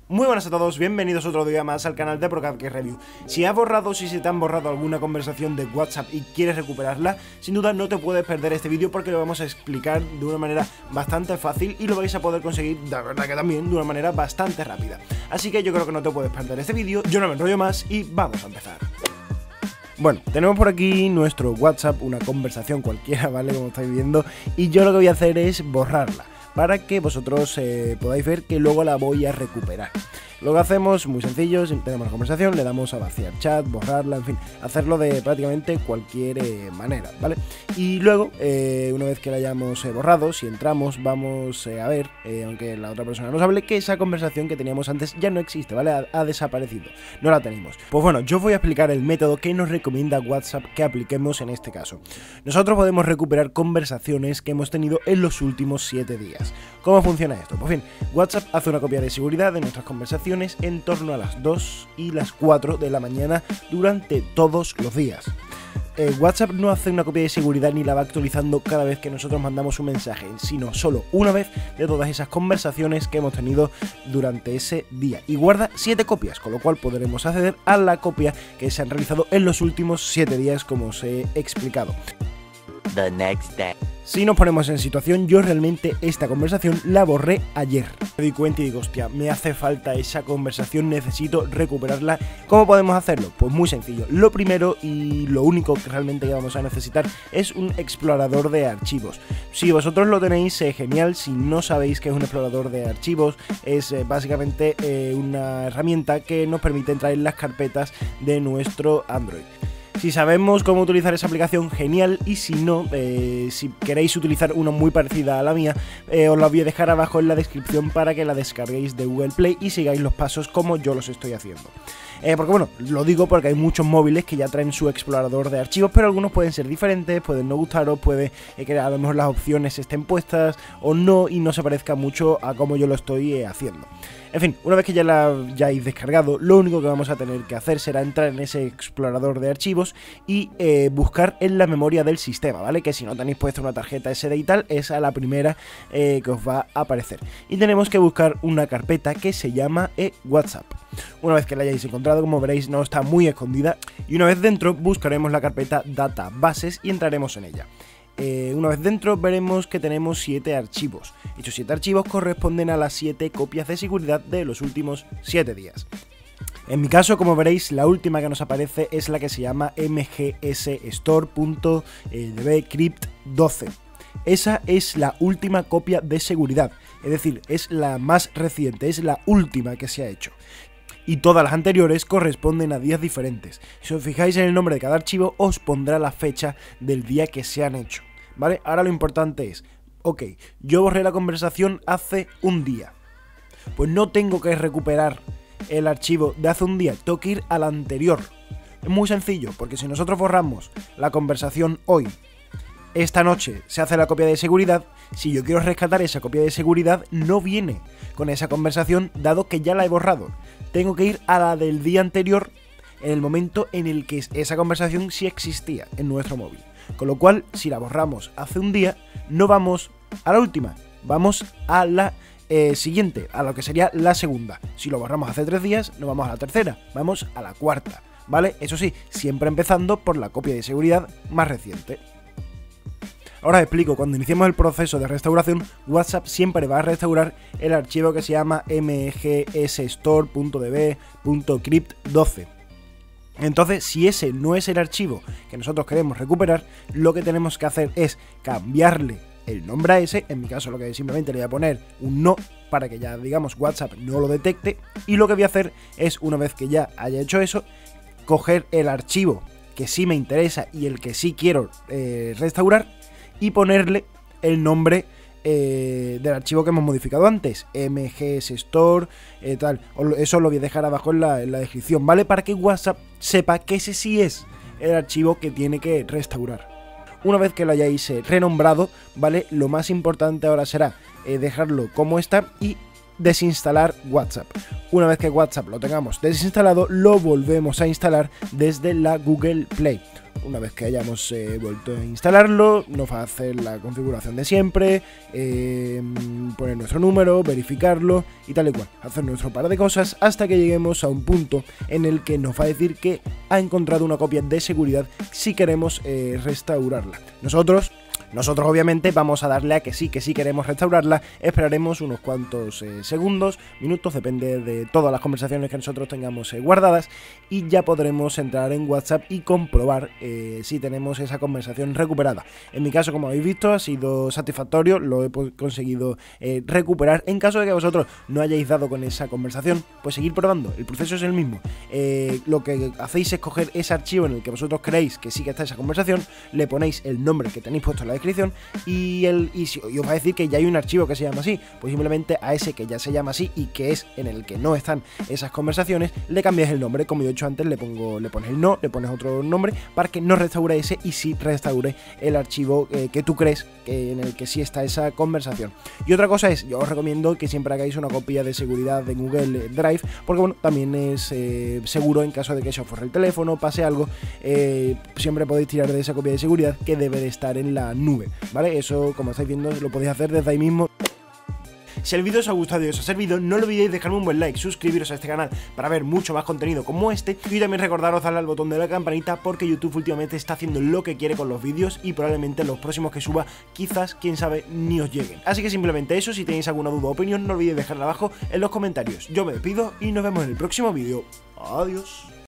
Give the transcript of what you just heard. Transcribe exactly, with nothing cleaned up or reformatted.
Muy buenas a todos, bienvenidos otro día más al canal de ProCapGame Review. Si has borrado o si se te han borrado alguna conversación de WhatsApp y quieres recuperarla, sin duda no te puedes perder este vídeo porque lo vamos a explicar de una manera bastante fácil y lo vais a poder conseguir, la verdad que también, de una manera bastante rápida. Así que yo creo que no te puedes perder este vídeo, yo no me enrollo más y vamos a empezar. Bueno, tenemos por aquí nuestro WhatsApp, una conversación cualquiera, ¿vale? Como estáis viendo, y yo lo que voy a hacer es borrarla, para que vosotros eh, podáis ver que luego la voy a recuperar. Lo que hacemos, muy sencillo, tenemos la conversación, le damos a vaciar chat, borrarla, en fin, hacerlo de prácticamente cualquier eh, manera, ¿vale? Y luego, eh, una vez que la hayamos eh, borrado, si entramos, vamos eh, a ver, eh, aunque la otra persona nos hable, que esa conversación que teníamos antes ya no existe, ¿vale? Ha, ha desaparecido, no la tenemos. Pues bueno, yo os voy a explicar el método que nos recomienda WhatsApp que apliquemos en este caso. Nosotros podemos recuperar conversaciones que hemos tenido en los últimos siete días. ¿Cómo funciona esto? Pues bien, WhatsApp hace una copia de seguridad de nuestras conversaciones en torno a las dos y las cuatro de la mañana durante todos los días. Eh, WhatsApp no hace una copia de seguridad ni la va actualizando cada vez que nosotros mandamos un mensaje, sino solo una vez de todas esas conversaciones que hemos tenido durante ese día. Y guarda siete copias, con lo cual podremos acceder a la copia que se han realizado en los últimos siete días, como os he explicado. The next day. Si nos ponemos en situación, yo realmente esta conversación la borré ayer. Me di cuenta y digo, hostia, me hace falta esa conversación, necesito recuperarla. ¿Cómo podemos hacerlo? Pues muy sencillo. Lo primero y lo único que realmente vamos a necesitar es un explorador de archivos. Si vosotros lo tenéis, eh, genial. Si no sabéis qué es un explorador de archivos, es eh, básicamente eh, una herramienta que nos permite entrar en las carpetas de nuestro Android. Si sabemos cómo utilizar esa aplicación, genial, y si no, eh, si queréis utilizar una muy parecida a la mía, eh, os la voy a dejar abajo en la descripción para que la descarguéis de Google Play y sigáis los pasos como yo los estoy haciendo. Eh, porque bueno, lo digo porque hay muchos móviles que ya traen su explorador de archivos, pero algunos pueden ser diferentes, pueden no gustaros, puede eh, que a lo mejor las opciones estén puestas o no y no se parezca mucho a como yo lo estoy eh, haciendo. En fin, una vez que ya la hayáis descargado, lo único que vamos a tener que hacer será entrar en ese explorador de archivos y eh, buscar en la memoria del sistema, ¿vale? Que si no tenéis puesta una tarjeta ese de y tal, es a la primera eh, que os va a aparecer. Y tenemos que buscar una carpeta que se llama eh, WhatsApp. Una vez que la hayáis encontrado, como veréis, no está muy escondida. Y una vez dentro, buscaremos la carpeta Databases y entraremos en ella. Eh, una vez dentro veremos que tenemos siete archivos. Dichos siete archivos corresponden a las siete copias de seguridad de los últimos siete días. En mi caso, como veréis, la última que nos aparece es la que se llama mgsstore.dbcrypt doce. Esa es la última copia de seguridad, es decir, es la más reciente, es la última que se ha hecho. Y todas las anteriores corresponden a días diferentes. Si os fijáis en el nombre de cada archivo, os pondrá la fecha del día que se han hecho, ¿vale? Ahora lo importante es, ok, yo borré la conversación hace un día. Pues no tengo que recuperar el archivo de hace un día, tengo que ir al anterior. Es muy sencillo, porque si nosotros borramos la conversación hoy, esta noche se hace la copia de seguridad. Si yo quiero rescatar esa copia de seguridad, no viene con esa conversación, dado que ya la he borrado. Tengo que ir a la del día anterior, en el momento en el que esa conversación sí existía en nuestro móvil. Con lo cual, si la borramos hace un día, no vamos a la última, vamos a la eh, siguiente, a lo que sería la segunda. Si lo borramos hace tres días, no vamos a la tercera, vamos a la cuarta, ¿vale? Eso sí, siempre empezando por la copia de seguridad más reciente. Ahora os explico, cuando iniciemos el proceso de restauración, WhatsApp siempre va a restaurar el archivo que se llama mgsstore.db.crypt doce. Entonces, si ese no es el archivo que nosotros queremos recuperar, lo que tenemos que hacer es cambiarle el nombre a ese. En mi caso, lo que simplemente le voy a poner un no, para que ya, digamos, WhatsApp no lo detecte. Y lo que voy a hacer es, una vez que ya haya hecho eso, coger el archivo que sí me interesa y el que sí quiero eh, restaurar, y ponerle el nombre eh, del archivo que hemos modificado antes, mgsstore, eh, tal. Eso lo voy a dejar abajo en la, en la descripción, ¿vale? Para que WhatsApp sepa que ese sí es el archivo que tiene que restaurar. Una vez que lo hayáis eh, renombrado, ¿vale? Lo más importante ahora será eh, dejarlo como está y desinstalar WhatsApp. Una vez que WhatsApp lo tengamos desinstalado, lo volvemos a instalar desde la Google Play. Una vez que hayamos eh, vuelto a instalarlo, nos va a hacer la configuración de siempre, eh, poner nuestro número, verificarlo y tal y cual, hacer nuestro par de cosas hasta que lleguemos a un punto en el que nos va a decir que ha encontrado una copia de seguridad si queremos eh, restaurarla. Nosotros... Nosotros obviamente vamos a darle a que sí, que sí queremos restaurarla, esperaremos unos cuantos eh, segundos, minutos, depende de todas las conversaciones que nosotros tengamos eh, guardadas, y ya podremos entrar en WhatsApp y comprobar eh, si tenemos esa conversación recuperada. En mi caso, como habéis visto, ha sido satisfactorio, lo he conseguido eh, recuperar. En caso de que vosotros no hayáis dado con esa conversación, pues seguir probando, el proceso es el mismo. Eh, lo que hacéis es coger ese archivo en el que vosotros creéis que sí que está esa conversación, le ponéis el nombre que tenéis puesto en la descripción y, el, y, si, y os va a decir que ya hay un archivo que se llama así, pues simplemente a ese que ya se llama así y que es en el que no están esas conversaciones, le cambias el nombre. Como yo he hecho antes, le pongo le pones el no, le pones otro nombre para que no restaure ese y sí restaure el archivo eh, que tú crees que en el que sí está esa conversación. Y otra cosa es, yo os recomiendo que siempre hagáis una copia de seguridad de Google Drive, porque bueno, también es eh, seguro en caso de que se os forre el teléfono, pase algo, eh, siempre podéis tirar de esa copia de seguridad que debe de estar en la nube, ¿vale? Eso, como estáis viendo, lo podéis hacer desde ahí mismo. Si el vídeo os ha gustado y os ha servido, no olvidéis dejarme un buen like, suscribiros a este canal para ver mucho más contenido como este, y también recordaros darle al botón de la campanita porque YouTube últimamente está haciendo lo que quiere con los vídeos y probablemente los próximos que suba, quizás, quién sabe, ni os lleguen. Así que simplemente eso, si tenéis alguna duda o opinión, no olvidéis dejarla abajo en los comentarios. Yo me despido y nos vemos en el próximo vídeo. Adiós.